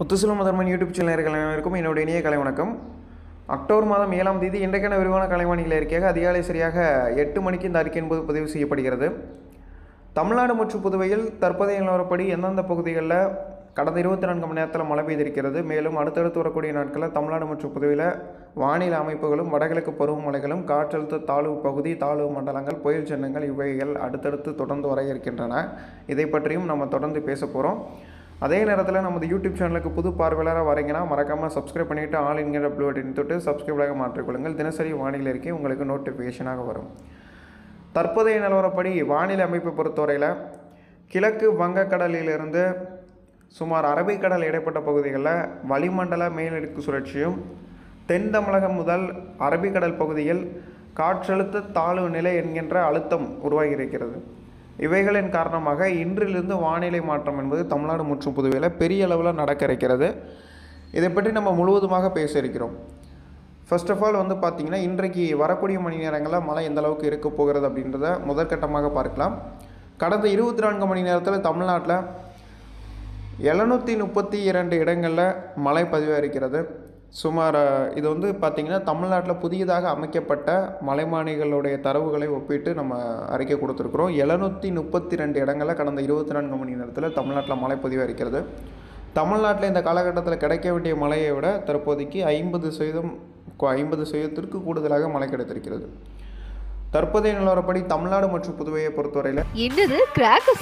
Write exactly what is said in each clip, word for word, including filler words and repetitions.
Muthuselvam முதன்மன் YouTube channel அனைவருக்கும் என்னுடைய இனிய கலை வணக்கம். அக்டோபர் மாதம் ஏழாம் தேதி இன்றைக்கான விரிவான கலைவாணிகளை இருக்கையாக அதிகாலை சரியாக எட்டு மணிக்கு இந்த அறிக்கை என்பது பதிவு செய்யப்படுகிறது. தமிழ்நாடு மற்றும் புதுவையில் தற்போதைய நிலவரப்படி எந்தெந்த பகுதிகளில் கடந்த இருபத்தி நான்கு மணி நேரத்தில் மழை பெய்திருக்கிறது, மேலும் அடுத்தடுத்து வரக்கூடிய நாட்களில் தமிழ்நாடு மற்றும் புதுவையில் வானிலை அமைப்புகளும் வடகிழக்கு பருவமழைகளும் காற்றழுத்த தாழ்வு பகுதி தாழ்வு மண்டலங்கள் புயல் சின்னங்கள் இவைகள் அடுத்தடுத்து தொடர்ந்து வர இருக்கின்றன. இதை பற்றியும் நம்ம தொடர்ந்து பேச போகிறோம். அதே நேரத்தில் நமது யூடியூப் சேனலுக்கு புது பார்வையாளராக வரீங்கன்னா மறக்காமல் சப்ஸ்கிரைப் பண்ணிவிட்டு ஆல் என்கிற ப்ளூ பட்டன் தொட்டு சப்ஸ்கிரைபாக மாற்றிக்கொள்ளுங்கள். தினசரி வானிலை இருக்கே உங்களுக்கு நோட்டிஃபிகேஷனாக வரும். தற்போதைய நிலவரப்படி வானிலை அமைப்பை பொறுத்தவரையில் கிழக்கு வங்கக்கடலிலிருந்து சுமார் அரபிக்கடல் இடைப்பட்ட பகுதிகளில் வளிமண்டல மேலடுக்கு சுழற்சியும், தென் தமிழகம் முதல் அரபிக்கடல் பகுதியில் காற்றழுத்த தாழ்வு நிலை என்கின்ற அழுத்தம் உருவாகி இருக்கிறது. இவைகளின் காரணமாக இன்றிலிருந்து வானிலை மாற்றம் என்பது தமிழ்நாடு மற்றும் புதுவையில் பெரிய அளவில் நடக்க இருக்கிறது. இதை பற்றி நம்ம முழுவதுமாக பேச இருக்கிறோம். ஃபர்ஸ்ட் ஆஃப் ஆல் வந்து பார்த்திங்கன்னா இன்றைக்கு வரக்கூடிய மணி நேரங்களில் மழை எந்த அளவுக்கு இருக்க போகிறது அப்படின்றத முதற்கட்டமாக பார்க்கலாம். கடந்த இருபத்தி நான்கு மணி நேரத்தில் தமிழ்நாட்டில் எழுநூற்றி முப்பத்தி இரண்டு இடங்களில் மழை பதிவாக இருக்கிறது. சுமார் இது வந்து பார்த்திங்கன்னா தமிழ்நாட்டில் புதியதாக அமைக்கப்பட்ட மலைமானிகளுடைய தரவுகளை ஒப்பிட்டு நம்ம அறிக்கை கொடுத்துருக்குறோம். எழுநூற்றி முப்பத்தி ரெண்டு இடங்களில் கடந்த இருபத்தி நான்கு மணி நேரத்தில் தமிழ்நாட்டில் மழை பதிவாக இருக்கிறது. தமிழ்நாட்டில் இந்த காலகட்டத்தில் கிடைக்க வேண்டிய மழையை விட தற்போதைக்கு ஐம்பது சதவீதம் ஐம்பது சதவீதத்திற்கு கூடுதலாக மழை கிடைத்திருக்கிறது. தற்போதைய நிலவரப்படி தமிழ்நாடு மற்றும் புதுவையை பொறுத்தவரையில் என்னது கிராக்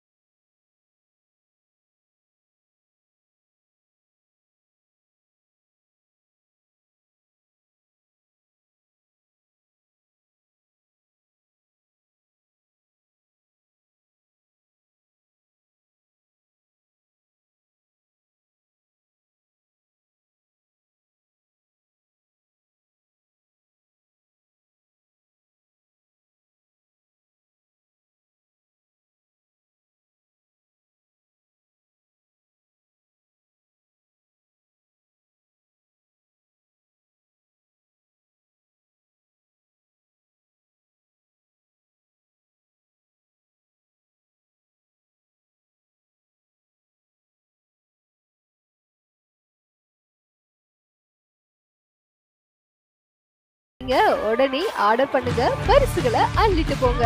உடனே ஆர்டர் பண்ணுங்க, பரிசுகளை அள்ளிட்டு போங்க.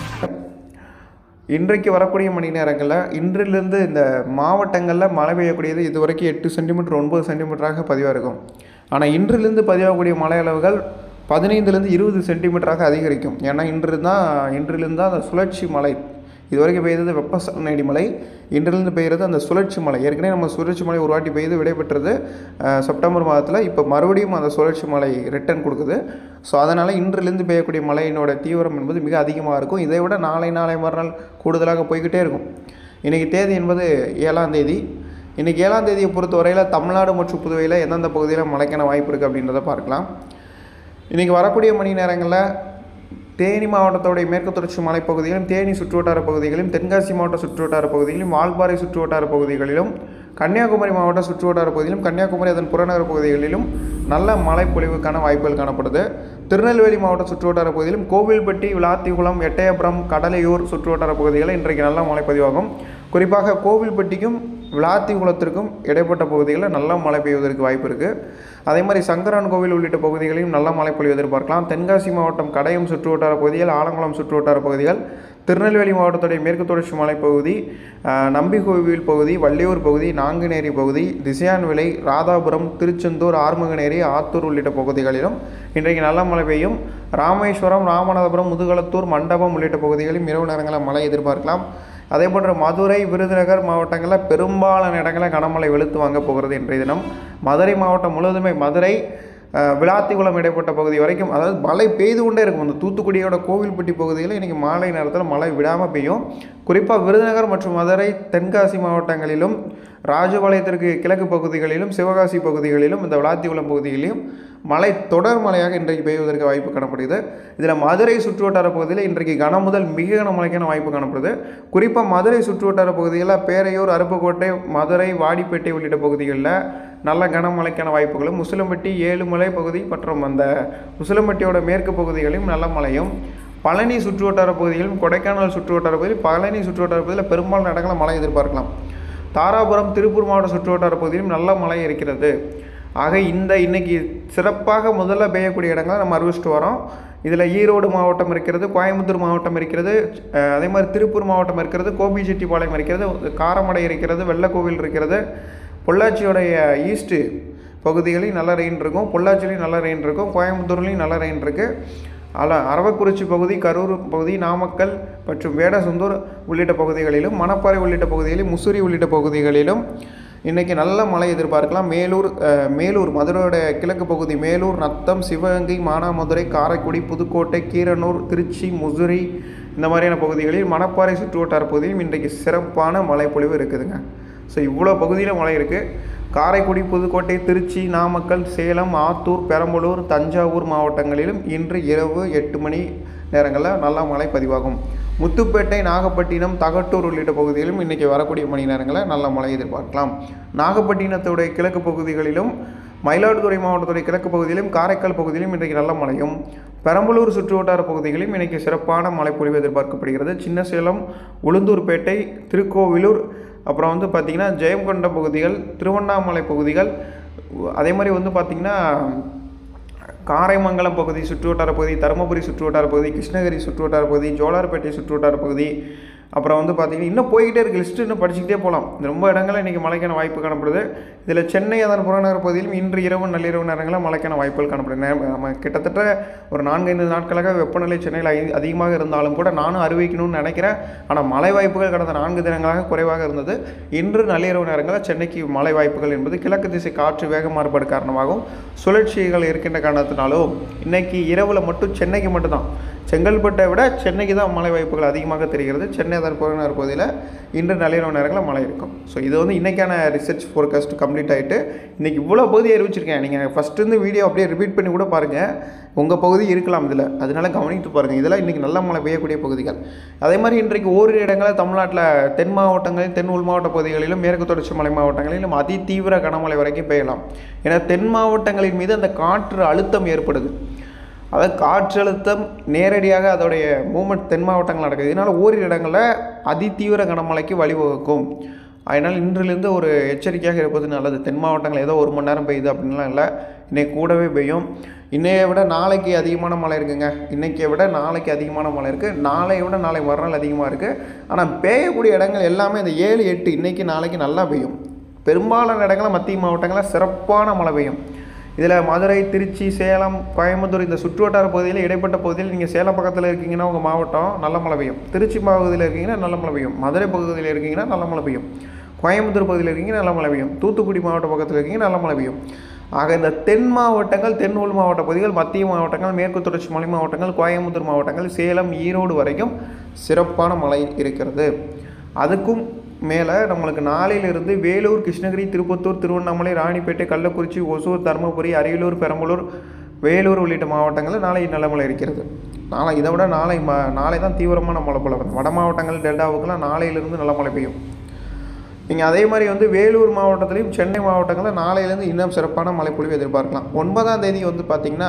இன்றைக்கு வரக்கூடிய மணி நேரங்களில் இன்றிலிருந்து இந்த மாவட்டங்களில் மழை பெய்யக்கூடியது இதுவரைக்கும் எட்டு சென்டிமீட்டர் ஒன்பது சென்டிமீட்டராக பதிவாக இருக்கும். ஆனால் இன்றிலிருந்து பதிவாகக்கூடிய மழை அளவுகள் பதினைந்துலேருந்து இருபது சென்டிமீட்டராக அதிகரிக்கும். ஏன்னா இன்று தான் இன்றிலிருந்து தான் அந்த சுழற்சி மழை, இதுவரைக்கும் பெய்தது வெப்பசலனடி மழை, இன்றிலிருந்து பெய்கிறது அந்த சுழற்சி மழை. ஏற்கனவே நம்ம சுழற்சி மழை ஒரு வாட்டி பெய்து விடைபெற்றது செப்டம்பர் மாதத்தில். இப்போ மறுபடியும் அந்த சுழற்சி மழை ரிட்டர்ன் கொடுக்குது. ஸோ அதனால் இன்றிலிருந்து பெய்யக்கூடிய மழையினோட தீவிரம் என்பது மிக அதிகமாக இருக்கும். இதை விட நாளை நாளை மறுநாள் கூடுதலாக போய்கிட்டே இருக்கும். இன்றைக்கி தேதி என்பது ஏழாம் தேதி. இன்றைக்கி ஏழாம் தேதியை பொறுத்த வரையில் தமிழ்நாடு மற்றும் புதுவையில் எந்தெந்த பகுதியில் மழைக்கான வாய்ப்பு இருக்குது அப்படின்றத பார்க்கலாம். இன்றைக்கி வரக்கூடிய மணி நேரங்களில் தேனி மாவட்டத்தோடைய மேற்கு தொடர்ச்சி மலைப்பகுதிகளிலும், தேனி சுற்றுவட்டார பகுதிகளிலும், தென்காசி மாவட்ட சுற்றுவட்டார பகுதிகளிலும், வால்பாறை சுற்றுவட்டார பகுதிகளிலும், கன்னியாகுமரி மாவட்ட சுற்றுவட்டார பகுதியிலும், கன்னியாகுமரி அதன் புறநகர் பகுதிகளிலும் நல்ல மழை பொழிவுக்கான வாய்ப்புகள் காணப்படுது. திருநெல்வேலி மாவட்ட சுற்றுவட்டார பகுதியிலும், கோவில்பட்டி, விளாத்திகுளம், எட்டயபுரம், கடலையூர் சுற்றுவட்டார பகுதிகளில் இன்றைக்கு நல்ல மழை பதிவாகும். குறிப்பாக கோவில்பட்டிக்கும் விளாத்திகுளத்திற்கும் இடைப்பட்ட பகுதிகளில் நல்ல மழை பெய்வதற்கு வாய்ப்பு இருக்குது. அதே மாதிரி சங்கரான் கோவில் உள்ளிட்ட பகுதிகளையும் நல்ல மழை பொழிவு எதிர்பார்க்கலாம். தென்காசி மாவட்டம் கடையம் சுற்றுவட்டார பகுதிகள், ஆலங்குளம் சுற்றுவட்டார பகுதிகள், திருநெல்வேலி மாவட்டத்துடைய மேற்கு தொடர்ச்சி மலைப்பகுதி, நம்பிக்கோவில் பகுதி, வள்ளியூர் பகுதி, நாங்குநேரி பகுதி, திசையான்விளை, ராதாபுரம், திருச்செந்தூர், ஆர்முகநேரி, ஆத்தூர் உள்ளிட்ட பகுதிகளிலும் இன்றைக்கு நல்ல மழை பெய்யும். ராமேஸ்வரம், ராமநாதபுரம், முதுகளத்தூர், மண்டபம் உள்ளிட்ட பகுதிகளிலும் இரவு நேரங்களில் மழை எதிர்பார்க்கலாம். அதே போன்ற மதுரை, விருதுநகர் மாவட்டங்களில் பெரும்பாலான இடங்களில் கனமழை வெளுத்து வாங்க போகிறது இன்றைய தினம். மதுரை மாவட்டம் முழுவதுமே, மதுரை விளாத்திகுளம் இடைப்பட்ட பகுதி வரைக்கும் அதாவது மழை பெய்து கொண்டே இருக்கும். அந்த தூத்துக்குடியோட கோவில்பட்டி பகுதியில் இன்றைக்கி மாலை நேரத்தில் மழை விடாமல் பெய்யும். குறிப்பாக விருதுநகர் மற்றும் மதுரை, தென்காசி மாவட்டங்களிலும், ராஜபாளையத்திற்கு கிழக்கு பகுதிகளிலும், சிவகாசி பகுதிகளிலும், இந்த விளாத்திகுளம் பகுதிகளிலும் மழை தொடர் மழையாக இன்றைக்கு பெய்வதற்கு வாய்ப்பு காணப்படுகிறது. இதில் மதுரை சுற்றுவட்டார பகுதியில் இன்றைக்கு கன முதல் மிக கனமழைக்கான வாய்ப்பு காணப்படுது. குறிப்பாக மதுரை சுற்றுவட்டார பகுதிகளில் பேரையூர், அருப்புக்கோட்டை, மதுரை, வாடிப்பேட்டை உள்ளிட்ட பகுதிகளில் நல்ல கனமழைக்கான வாய்ப்புகளும், உசிலம்பட்டி, ஏழுமலை பகுதி மற்றும் அந்த உசிலம்பட்டியோட மேற்கு பகுதிகளிலும் நல்ல மழையும், பழனி சுற்றுவட்டார பகுதிகளிலும், கொடைக்கானல் சுற்றுவட்டார பகுதியில், பழனி சுற்றுவட்டார பகுதியில் பெரும்பாலான இடங்களில் மழை எதிர்பார்க்கலாம். தாராபுரம் திருப்பூர் மாவட்ட சுற்றுவட்டார பகுதியிலும் நல்ல மழை இருக்கிறது. ஆக இந்த இன்னைக்கு சிறப்பாக முதல்ல பெய்யக்கூடிய இடங்களை நம்ம அறிவிச்சிட்டு வரோம். இதில் ஈரோடு மாவட்டம் இருக்கிறது, கோயம்புத்தூர் மாவட்டம் இருக்கிறது, அதே மாதிரி திருப்பூர் மாவட்டம் இருக்கிறது, கோபிச்செட்டிப்பாளையம் இருக்கிறது, காரமடை இருக்கிறது, வெள்ளக்கோவில் இருக்கிறது, பொள்ளாச்சியோடைய ஈஸ்ட்டு பகுதிகளையும் நல்ல ரெயின் இருக்கும், பொள்ளாச்சிலையும் நல்ல ரெயின் இருக்கும், கோயம்புத்தூர்லேயும் நல்ல ரெயின் இருக்குது. அல்ல அரவக்குறிச்சி பகுதி, கரூர் பகுதி, நாமக்கல் மற்றும் வேடசந்தூர் உள்ளிட்ட பகுதிகளிலும், மணப்பாறை உள்ளிட்ட பகுதிகளிலும், முசிறி உள்ளிட்ட பகுதிகளிலும் இன்றைக்கி நல்ல மழை எதிர்பார்க்கலாம். மேலூர் மேலூர் மதுரையோட கிழக்கு பகுதி மேலூர், நத்தம், சிவகங்கை, மானாமதுரை, காரைக்குடி, புதுக்கோட்டை, கீரனூர், திருச்சி, முசிறி இந்த மாதிரியான பகுதிகளில், மணப்பாறை சுற்றுவட்டார பகுதியிலும் இன்றைக்கு சிறப்பான மழை பொழிவு இருக்குதுங்க. ஸோ இவ்வளோ பகுதியில் மழை இருக்குது. காரைக்குடி, புதுக்கோட்டை, திருச்சி, நாமக்கல், சேலம், ஆத்தூர், பெரம்பலூர், தஞ்சாவூர் மாவட்டங்களிலும் இன்று இரவு எட்டு மணி நேரங்களில் நல்ல மழை பதிவாகும். முத்துப்பேட்டை, நாகப்பட்டினம், தகட்டூர் உள்ளிட்ட பகுதிகளிலும் இன்றைக்கி வரக்கூடிய மணி நேரங்களில் நல்ல மழை எதிர்பார்க்கலாம். நாகப்பட்டினத்துடைய கிழக்கு பகுதிகளிலும், மயிலாடுதுறை மாவட்டத்துடைய கிழக்கு பகுதியிலும், காரைக்கால் பகுதியிலும் இன்றைக்கு நல்ல மழையும், பெரம்பலூர் சுற்றுவட்டார பகுதிகளிலும் இன்றைக்கி சிறப்பான மழை பொழிவு எதிர்பார்க்கப்படுகிறது. சின்னசேலம், உளுந்தூர்பேட்டை, திருக்கோவிலூர், அப்புறம் வந்து பார்த்திங்கன்னா ஜெயங்கொண்ட பகுதிகள், திருவண்ணாமலை பகுதிகள், அதே மாதிரி வந்து பார்த்திங்கன்னா காரைமங்கலம் பகுதி சுற்றுவட்டார பகுதி, தருமபுரி சுற்றுவட்டார பகுதி, கிருஷ்ணகிரி சுற்றுவட்டார பகுதி, ஜோலார்பேட்டை சுற்றுவட்டார பகுதி, அப்புறம் வந்து பார்த்திங்கன்னா இன்னும் போய்கிட்டே இருக்குது. லிஸ்ட்டு இன்னும் படிச்சுக்கிட்டே போகலாம். ரொம்ப இடங்களில் இன்றைக்கி மழைக்கான வாய்ப்பு காணப்படுது. இதில் சென்னை அதன் புறநகர் பகுதியிலும் இன்று இரவு நள்ளிரவு நேரங்களில் மழைக்கான வாய்ப்புகள் காணப்படுது. நம்ம கிட்டத்தட்ட ஒரு நான்கைந்து நாட்களாக வெப்பநிலை சென்னையில் அதிகமாக இருந்தாலும் கூட நானும் அறிவிக்கணும்னு நினைக்கிறேன். ஆனால் மழை வாய்ப்புகள் கடந்த நான்கு தினங்களாக குறைவாக இருந்தது. இன்று நள்ளிரவு நேரங்களில் சென்னைக்கு மழை வாய்ப்புகள் என்பது கிழக்கு திசை காற்று வேக மாறுபாடு காரணமாகவும் சுழற்சிகள் இருக்கின்ற காரணத்தினாலும் இன்றைக்கி இரவில் மட்டும் சென்னைக்கு மட்டும்தான், செங்கல்பட்டை விட சென்னைக்கு தான் மழை வாய்ப்புகள் அதிகமாக தெரிகிறது. சென்னை அதன் புறநகர் பகுதியில் இன்று நள்ளிரவு நேரங்களில் மழை இருக்கும். ஸோ இது வந்து இன்றைக்கான ரிசர்ச் ஃபோர்காஸ்ட் கம்ப்ளீட் ஆகிட்டு இன்றைக்கி இவ்வளோ பகுதி அறிவிச்சிருக்கேன். நீங்கள் ஃபஸ்ட்டு இருந்து வீடியோ அப்படியே ரிப்பீட் பண்ணி கூட பாருங்கள். உங்கள் பகுதி இருக்கலாம் இதில், அதனால கவனித்து பாருங்கள். இதெல்லாம் இன்றைக்கி நல்ல மழை பெய்யக்கூடிய பகுதிகள். அதே மாதிரி இன்றைக்கு ஓரிரு இடங்களில் தமிழ்நாட்டில் தென் மாவட்டங்களிலும், தென் உள் மாவட்ட பகுதிகளிலும், மேற்கு தொடர்ச்சி மலை மாவட்டங்களிலும் அதி தீவிர கனமழை வரைக்கும் பெய்யலாம். ஏன்னா தென் மாவட்டங்களின் மீது அந்த காற்று அழுத்தம் ஏற்படுது. அதாவது காற்றழுத்தம் நேரடியாக அதோடைய மூமெண்ட் தென் மாவட்டங்கள் நடக்குது. இதனால் ஓரிரு இடங்களில் அதிதீவிர கனமழைக்கு வழிவகுக்கும். அதனால் இன்றிலிருந்து ஒரு எச்சரிக்கையாக இருப்பது நல்லது. தென் மாவட்டங்கள் ஏதோ ஒரு மணி நேரம் பெய்யுது அப்படின்லாம் இல்லை, இன்றைக்கி கூடவே பெய்யும். இன்றைய விட நாளைக்கு அதிகமான மழை இருக்குங்க. இன்றைக்கியை விட நாளைக்கு அதிகமான மழை இருக்குது. நாளையை விட நாளை மறுநாள் அதிகமாக இருக்குது. ஆனால் பெய்யக்கூடிய இடங்கள் எல்லாமே இந்த ஏழு எட்டு இன்றைக்கி நாளைக்கு நல்லா பெய்யும். பெரும்பாலான இடங்களில் மத்திய மாவட்டங்களில் சிறப்பான மழை பெய்யும். இதில் மதுரை, திருச்சி, சேலம், கோயம்புத்தூர் இந்த சுற்றுவட்டார பகுதியில் இடைப்பட்ட பகுதியில் நீங்கள் சேலம் பக்கத்தில் இருக்கீங்கன்னா உங்கள் மாவட்டம் நல்ல மழை பெய்யும். திருச்சி பகுதியில் இருக்கீங்கன்னா நல்ல மழை பெய்யும். மதுரை பகுதியில் இருக்கீங்கன்னா நல்ல மழை பெய்யும். கோயம்புத்தூர் பகுதியில் இருக்கீங்கன்னா நல்ல மழை பெய்யும். தூத்துக்குடி மாவட்ட பக்கத்தில் இருக்கீங்கன்னா நல்ல மழை பெய்யும். ஆக இந்த தென் மாவட்டங்கள், தென் உள் மாவட்ட பகுதிகள், மத்திய மாவட்டங்கள், மேற்கு தொடர்ச்சி மலை மாவட்டங்கள், கோயம்புத்தூர் மாவட்டங்கள், சேலம், ஈரோடு வரைக்கும் சிறப்பான மழை இருக்கிறது. அதுக்கும் மேலே நம்மளுக்கு நாளையிலிருந்து வேலூர், கிருஷ்ணகிரி, திருப்பத்தூர், திருவண்ணாமலை, ராணிப்பேட்டை, கள்ளக்குறிச்சி, ஒசூர், தருமபுரி, அரியலூர், பெரம்பலூர், வேலூர் உள்ளிட்ட மாவட்டங்களில் நாளை நல்ல மழை இருக்கிறது. நாளை இதை விட நாளை ம நாளை தான் தீவிரமான மழை போல வருது. வட மாவட்டங்கள், டெல்டாவுக்கெல்லாம் நாளையிலிருந்து நல்ல மழை பெய்யும். நீங்கள் அதே மாதிரி வந்து வேலூர் மாவட்டத்திலையும் சென்னை மாவட்டங்களில் நாளையிலேருந்து இன்னும் சிறப்பான மழைப்பொழிவு எதிர்பார்க்கலாம். ஒன்பதாம் தேதி வந்து பார்த்திங்கன்னா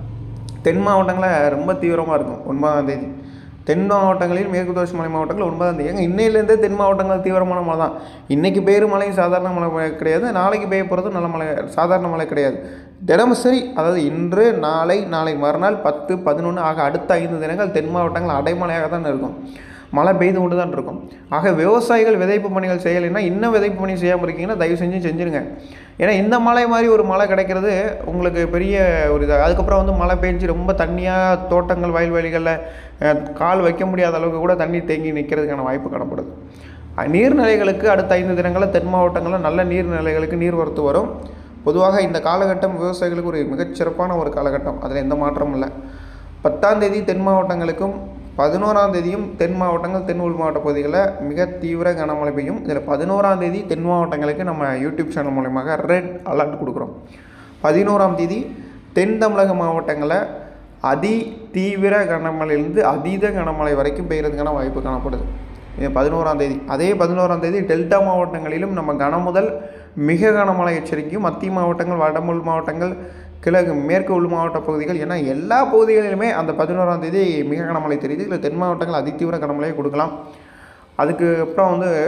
தென் மாவட்டங்களில் ரொம்ப தீவிரமாக இருக்கும். ஒன்பதாம் தேதி தென் மாவட்டங்களில், மேற்கு தொடர்ச்சி மலை மாவட்டங்கள் ஒன்பதாம் தேதி. ஏங்க இன்னையிலேருந்தே தென் மாவட்டங்கள் தீவிரமான மழை தான். இன்றைக்கி பெய்கிற மழையும் சாதாரண மழை கிடையாது, நாளைக்கு பெய்ய போகிறதும் நல்ல மழை சாதாரண மழை கிடையாது. தினசரி, அதாவது இன்று, நாளை, நாளை மறுநாள், பத்து, பதினொன்று ஆக அடுத்த ஐந்து தினங்கள் தென் மாவட்டங்கள் அடைமழையாக தான் இருக்கும். மழை பெய்து கொண்டு தான் இருக்கும். ஆக விவசாயிகள் விதைப்பு பணிகள் செய்யலைன்னா, இன்னும் விதைப்பு பணி செய்யாமல் இருக்கீங்கன்னா தயவு செஞ்சு செஞ்சுருங்க. ஏன்னா இந்த மழை மாதிரி ஒரு மழை கிடைக்கிறது உங்களுக்கு பெரிய ஒரு இது. அதுக்கப்புறம் வந்து மழை பெஞ்சு ரொம்ப தண்ணியாக தோட்டங்கள், வயல்வெளிகளில் கால் வைக்க முடியாத அளவுக்கு கூட தண்ணி தேங்கி நிற்கிறதுக்கான வாய்ப்பு காணப்படுது. நீர்நிலைகளுக்கு அடுத்த ஐந்து தினங்களில் தென் மாவட்டங்களில் நல்ல நீர்நிலைகளுக்கு நீர்வரத்து வரும். பொதுவாக இந்த காலகட்டம் விவசாயிகளுக்கு ஒரு மிகச்சிறப்பான ஒரு காலகட்டம், அதில் எந்த மாற்றமும் இல்லை. பத்தாம் தேதி தென் மாவட்டங்களுக்கும், பதினோராம் தேதியும் தென் மாவட்டங்கள், தென் உள் மாவட்ட பகுதிகளில் மிக தீவிர கனமழை பெய்யும். இதில் பதினோராம் தேதி தென் மாவட்டங்களுக்கு நம்ம யூடியூப் சேனல் மூலமாக ரெட் அலர்ட் கொடுக்குறோம். பதினோராம் தேதி தென் தமிழக மாவட்டங்களில் அதி தீவிர கனமழையிலிருந்து அதீத கனமழை வரைக்கும் பெய்கிறதுக்கான வாய்ப்பு காணப்படுது. இது பதினோராம் தேதி. அதே பதினோராம் தேதி டெல்டா மாவட்டங்களிலும் நம்ம கனமுதல் மிக கனமழை எச்சரிக்கையும், மத்திய மாவட்டங்கள், வடமுள் மாவட்டங்கள், கிழக்கு மேற்கு உள் மாவட்ட பகுதிகள், ஏன்னா எல்லா பகுதிகளிலுமே அந்த பதினோராம் தேதி மிக கனமழை தெரியுது. இல்லை தென் மாவட்டங்கள் அதிதீவிர கனமழையை கொடுக்கலாம். அதுக்கு அப்புறம் வந்து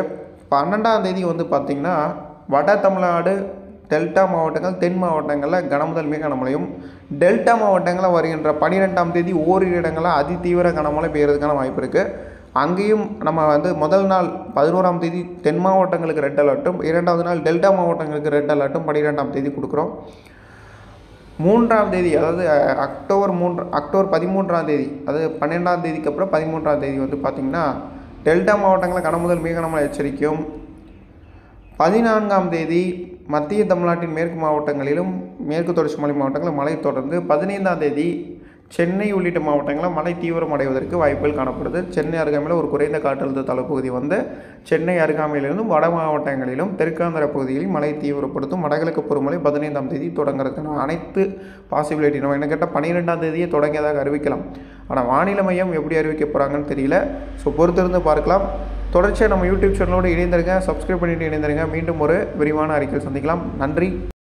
பன்னெண்டாம் தேதி வந்து பார்த்திங்கன்னா வட தமிழ்நாடு டெல்டா மாவட்டங்கள் தென் மாவட்டங்களில் கனமுதல் மிக கனமழையும், டெல்டா மாவட்டங்களில் வருகின்ற பன்னிரெண்டாம் தேதி ஓரிரு இடங்களில் அதிதீவிர கனமழை பெய்யறதுக்கான வாய்ப்பு இருக்குது. அங்கேயும் நம்ம வந்து முதல் நாள் பதினோராம் தேதி தென் மாவட்டங்களுக்கு ரெட் அலர்ட்டும், இரண்டாவது நாள் டெல்டா மாவட்டங்களுக்கு ரெட் அலர்ட்டும் பன்னிரெண்டாம் தேதி கொடுக்குறோம். மூன்றாம் தேதி அதாவது அக்டோபர் மூன்று அக்டோபர் பதிமூன்றாம் தேதி அதாவது பன்னெண்டாம் தேதிக்கு அப்புறம் பதிமூன்றாம் தேதி வந்து பார்த்திங்கன்னா டெல்டா மாவட்டங்களில் கனமுதல் மிக கனமழை எச்சரிக்கையும், பதினான்காம் தேதி மத்திய தமிழ்நாட்டின் மேற்கு மாவட்டங்களிலும் மேற்கு தொடர்ச்சி மலை மாவட்டங்களில் மழை தொடர்ந்து பதினைந்தாம் தேதி சென்னை உள்ளிட்ட மாவட்டங்களில் மழை தீவிரம் அடைவதற்கு வாய்ப்புகள் காணப்படுது. சென்னை அருகாமையில் ஒரு குறைந்த காற்றழுத்த தாழ்வுப்பகுதி வந்து சென்னை அருகாமையிலிருந்தும் வட மாவட்டங்களிலும் தெற்காந்திர பகுதிகளில் மழை தீவிரப்படுத்தும். வடகிழக்கு பருவமழை பதினைந்தாம் தேதி தொடங்குறதுக்கான அனைத்து பாசிபிலிட்டி நம்ம என்ன கேட்டால் பன்னிரெண்டாம் தேதியே தொடங்கியதாக அறிவிக்கலாம். ஆனால் வானிலை மையம் எப்படி அறிவிக்க போகிறாங்கன்னு தெரியல. ஸோ பொறுத்திருந்து பார்க்கலாம். தொடர்ச்சியாக நம்ம யூடியூப் சேனலோடு இணைந்திருங்க, சப்ஸ்கிரைப் பண்ணிட்டு இணைந்திருங்க. மீண்டும் ஒரு விரிவான அறிக்கையில் சந்திக்கலாம். நன்றி.